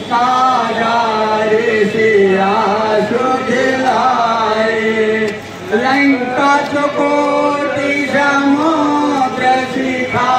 सारे सिया सुखलाए लंका चकोटी समुद्र शिखा।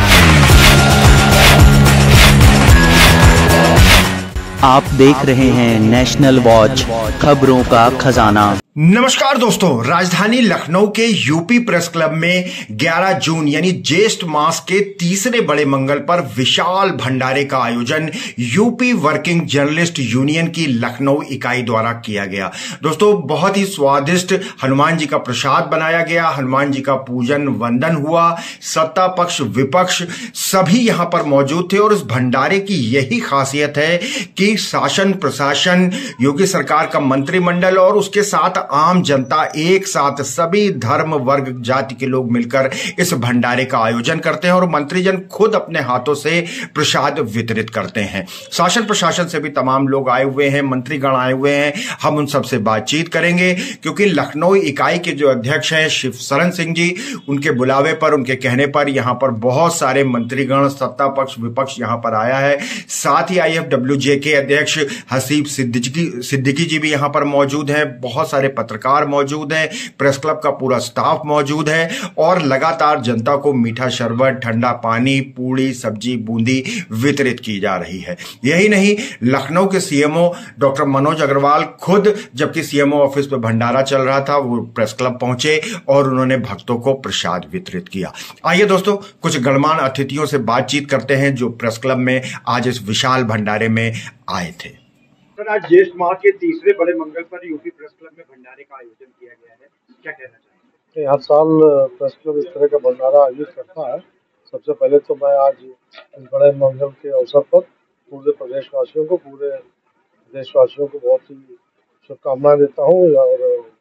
आप देख रहे हैं नेशनल वॉच, खबरों का खजाना। नमस्कार दोस्तों, राजधानी लखनऊ के यूपी प्रेस क्लब में 11 जून यानी ज्येष्ठ मास के तीसरे बड़े मंगल पर विशाल भंडारे का आयोजन यूपी वर्किंग जर्नलिस्ट यूनियन की लखनऊ इकाई द्वारा किया गया। दोस्तों, बहुत ही स्वादिष्ट हनुमान जी का प्रसाद बनाया गया, हनुमान जी का पूजन वंदन हुआ, सत्ता पक्ष विपक्ष सभी यहां पर मौजूद थे। और इस भंडारे की यही खासियत है कि शासन प्रशासन, योगी सरकार का मंत्रिमंडल और उसके साथ आम जनता एक साथ सभी धर्म वर्ग जाति के लोग मिलकर इस भंडारे का आयोजन करते हैं और मंत्रीजन खुद अपने हाथों से प्रसाद वितरित करते हैं। शासन प्रशासन से भी तमाम लोग आए हुए हैं, मंत्रीगण आए हुए हैं। हम उन सबसे बातचीत करेंगे क्योंकि लखनऊ इकाई के जो अध्यक्ष हैं शिवशरण सिंह जी, उनके बुलावे पर, उनके कहने पर यहां पर बहुत सारे मंत्रीगण, सत्ता पक्ष विपक्ष यहां पर आया है। साथ ही IFWJ के अध्यक्ष हसीब सिद्दीकी जी भी यहां पर मौजूद हैं, बहुत सारे पत्रकार मौजूद हैं, प्रेस क्लब का पूरा स्टाफ मौजूद है और लगातार जनता को मीठा शरबत, ठंडा पानी, पूड़ी, सब्जी, बूंदी वितरित की जा रही है। यही नहीं, लखनऊ के CMO डॉक्टर मनोज अग्रवाल खुद, जबकि CMO ऑफिस में भंडारा चल रहा था, वो प्रेस क्लब पहुंचे और उन्होंने भक्तों को प्रसाद वितरित किया। आइए दोस्तों, कुछ गणमान्य अतिथियों से बातचीत करते हैं जो प्रेस क्लब में आज इस विशाल भंडारे में आए थे। सर, आज ज्येष्ठ माह के तीसरे बड़े मंगल पर यूपी प्रेस क्लब में भंडारे का आयोजन किया गया है, क्या कहना चाहेंगे? हर साल प्रेस क्लब इस तरह का भंडारा आयोजित करता है। सबसे पहले तो मैं आज इस बड़े मंगल के अवसर पर पूरे प्रदेशवासियों को, पूरे देशवासियों को बहुत ही शुभकामनाएं देता हूँ और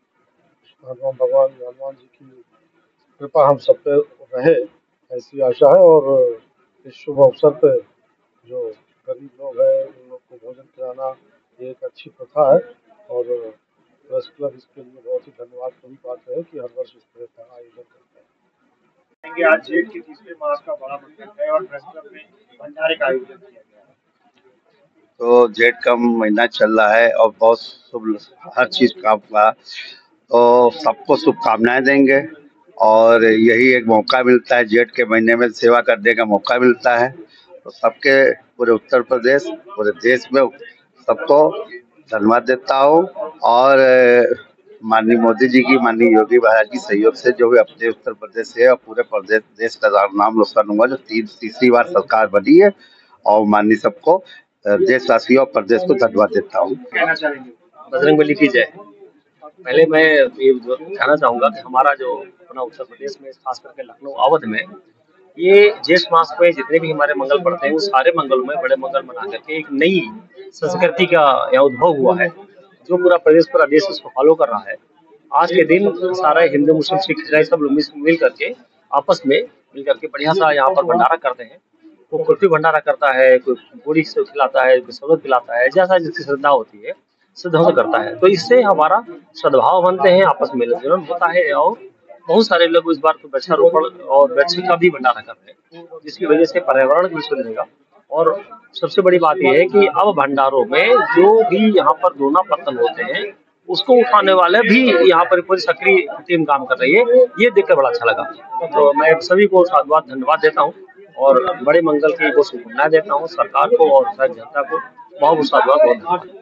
हनुमान जी की कृपा हम सब पे रहे, ऐसी आशा है। और इस शुभ अवसर पर जो गरीब लोग हैं उन लोग को भोजन कराना ये एक अच्छी प्रथा है और प्रेस क्लब इसके लिए बहुत ही धन्यवाद की बात है कि हर वर्ष इस तरह का आयोजन करते हैं। आज जेठ के तीसरे मास का बड़ा मंगल है और प्रेस क्लब में भंडारे का आयोजन किया गया है। तो जेठ का महीना चल रहा है और बहुत शुभ हर चीज का तो सबको शुभकामनाएं देंगे और यही एक मौका मिलता है, जेठ के महीने में सेवा करने का मौका मिलता है। तो सबके पूरे उत्तर प्रदेश, पूरे देश में सबको धन्यवाद देता हूँ और माननीय मोदी जी की, माननीय योगी महाराज की सहयोग से जो भी अपने उत्तर प्रदेश से और पूरे प्रदेश देश का नाम रोशन हुआ, जो तीसरी बार सरकार बनी है, और माननीय सबको देशवासियों और प्रदेश को धन्यवाद देता हूँ। कहना चाहेंगे? बजरंगबली की जय। पहले मैं ये कहना चाहूँगा कि हमारा जो अपना उत्तर प्रदेश में, खास करके लखनऊ अवध में, ये ज्येष्ठ मास में जितने भी हमारे मंगल पड़ते हैं, वो सारे मंगलों में बड़े मंगल मना करके एक नई संस्कृति का यहाँ उद्भव हुआ है, जो पूरा प्रदेश, पूरा देश उसको फॉलो कर रहा है। आज के दिन सारे हिंदू, मुस्लिम, सिख, ईसाई सब लोग मिल करके आपस में मिल करके बढ़िया सा यहाँ पर भंडारा करते हैं। कोई कुल्फी भंडारा करता है, कोई पूरी से खिलाता है, कोई शरबत पिलाता है, जैसा जिसकी श्रद्धा होती है श्रद्धा से करता है। तो इससे हमारा सद्भाव बनते हैं, आपस में मिलन जुलन होता है और बहुत सारे लोग इस बार तो वृक्षारोपण और वृक्ष का भी भंडारा कर रहे हैं, जिसकी वजह से पर्यावरण भी शुद्ध रहेगा। और सबसे बड़ी बात यह है कि अब भंडारों में जो भी यहाँ पर दोना पत्तन होते हैं, उसको उठाने वाले भी यहाँ पर पूरी सक्रिय टीम काम कर रही है। ये देखकर बड़ा अच्छा लगा। तो मैं सभी को साधुवाद धन्यवाद देता हूँ और बड़े मंगल की बहुत शुभकामनाएं देता हूँ सरकार को और जनता को। बहुत साधुवाद, बहुत धन्यवाद।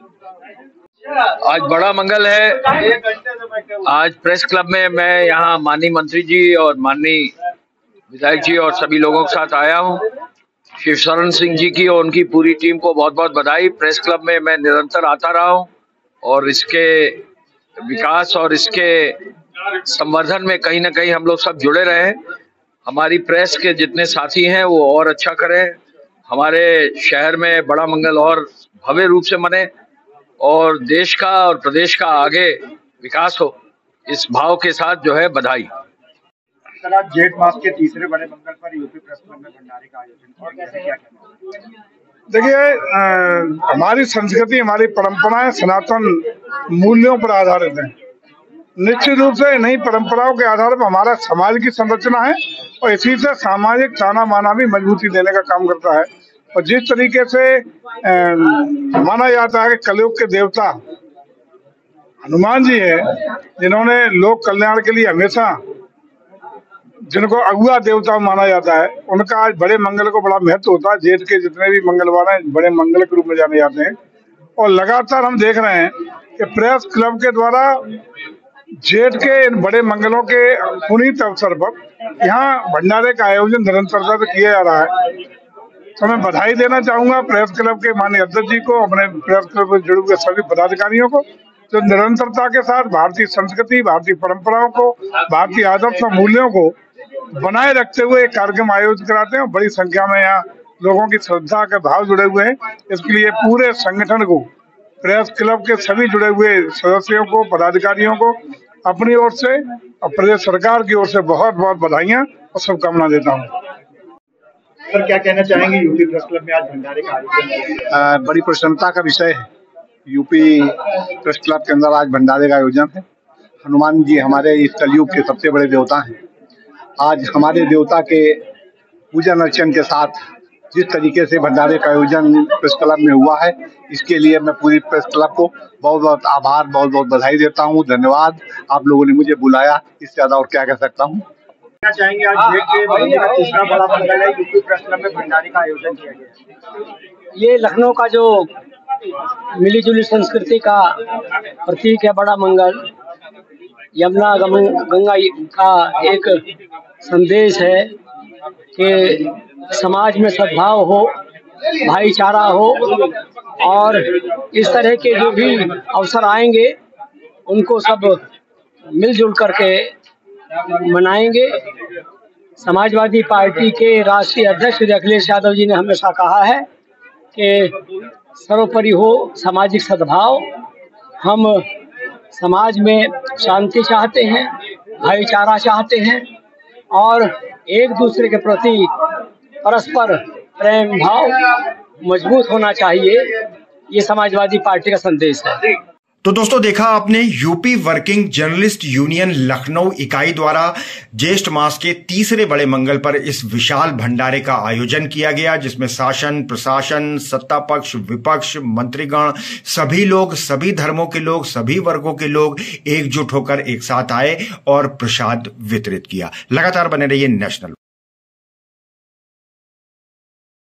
आज बड़ा मंगल है। आज प्रेस क्लब में मैं यहाँ माननीय मंत्री जी और माननीय विधायक जी और सभी लोगों के साथ आया हूँ। शिवशरण सिंह जी की और उनकी पूरी टीम को बहुत बहुत बधाई। प्रेस क्लब में मैं निरंतर आता रहा हूँ और इसके विकास और इसके संवर्धन में कहीं ना कहीं हम लोग सब जुड़े रहे। हमारी प्रेस के जितने साथी हैं वो और अच्छा करें, हमारे शहर में बड़ा मंगल और भव्य रूप से मने और देश का और प्रदेश का आगे विकास हो, इस भाव के साथ जो है बधाई। सर, आज जेठ मास के तीसरे बड़े मंगल पर यूपी प्रेस क्लब में भंडारे का आयोजन किया गया है, क्या कहना? देखिए, हमारी संस्कृति, हमारी परंपराएं सनातन मूल्यों पर आधारित हैं। निश्चित रूप से नई परंपराओं के आधार पर हमारा समाज की संरचना है और इसी से सामाजिक ताना बाना भी मजबूती देने का काम करता है। और जिस तरीके से माना जाता है कि कलयुग के देवता हनुमान जी है, जिन्होंने लोक कल्याण के लिए हमेशा, जिनको अगुआ देवता माना जाता है, उनका आज बड़े मंगल को बड़ा महत्व होता है। जेठ के जितने भी मंगलवार हैं बड़े मंगल के रूप में जाने जाते हैं। और लगातार हम देख रहे हैं कि प्रेस क्लब के द्वारा जेठ के इन बड़े मंगलों के पुनीत अवसर पर यहाँ भंडारे का आयोजन निरंतरता से किया जा रहा है। तो मैं बधाई देना चाहूंगा प्रेस क्लब के माननीय अध्यक्ष जी को, अपने प्रेस क्लब से जुड़े हुए सभी पदाधिकारियों को, जो निरंतरता के साथ भारतीय संस्कृति, भारतीय परंपराओं को, भारतीय आदर्श और मूल्यों को बनाए रखते हुए एक कार्यक्रम आयोजित कराते हैं। और बड़ी संख्या में यहाँ लोगों की श्रद्धा के भाव जुड़े हुए हैं। इसके लिए पूरे संगठन को, प्रेस क्लब के सभी जुड़े हुए सदस्यों को, पदाधिकारियों को अपनी ओर से और प्रदेश सरकार की ओर से बहुत बहुत बधाइयां और शुभकामना देता हूँ। सर, क्या कहना चाहेंगे? यूपी प्रेस क्लब में आज भंडारे का आयोजन बड़ी प्रसन्नता का विषय है। यूपी प्रेस क्लब के अंदर आज भंडारे का आयोजन है। हनुमान जी हमारे इस कलयुग के सबसे बड़े देवता हैं। आज हमारे देवता के पूजन अर्चन के साथ जिस तरीके से भंडारे का आयोजन प्रेस क्लब में हुआ है, इसके लिए मैं पूरी प्रेस क्लब को बहुत बहुत आभार, बहुत बहुत बधाई देता हूँ। धन्यवाद, आप लोगों ने मुझे बुलाया, इससे ज्यादा और क्या कह सकता हूँ। क्या चाहेंगे? आज जेठ के महीने का तीसरा बड़ा मंगल है, यूपी प्रेस क्लब में भंडारे का आयोजन किया गया है। ये लखनऊ का जो मिलीजुली संस्कृति का प्रतीक है, बड़ा मंगल, यमुना गंगा का एक संदेश है कि समाज में सद्भाव हो, भाईचारा हो, और इस तरह के जो भी अवसर आएंगे उनको सब मिलजुल करके मनाएंगे। समाजवादी पार्टी के राष्ट्रीय अध्यक्ष श्री अखिलेश यादव जी ने हमेशा कहा है कि सर्वोपरि हो सामाजिक सद्भाव। हम समाज में शांति चाहते हैं, भाईचारा चाहते हैं, और एक दूसरे के प्रति परस्पर प्रेम भाव मजबूत होना चाहिए। ये समाजवादी पार्टी का संदेश है। तो दोस्तों, देखा आपने UP working journalist union Lucknow इकाई द्वारा ज्येष्ठ मास के तीसरे बड़े मंगल पर इस विशाल भंडारे का आयोजन किया गया, जिसमें शासन, प्रशासन, सत्ता पक्ष, विपक्ष, मंत्रीगण, सभी लोग, सभी धर्मों के लोग, सभी वर्गों के लोग एकजुट होकर एक साथ आए और प्रसाद वितरित किया। लगातार बने रहिए नेशनल।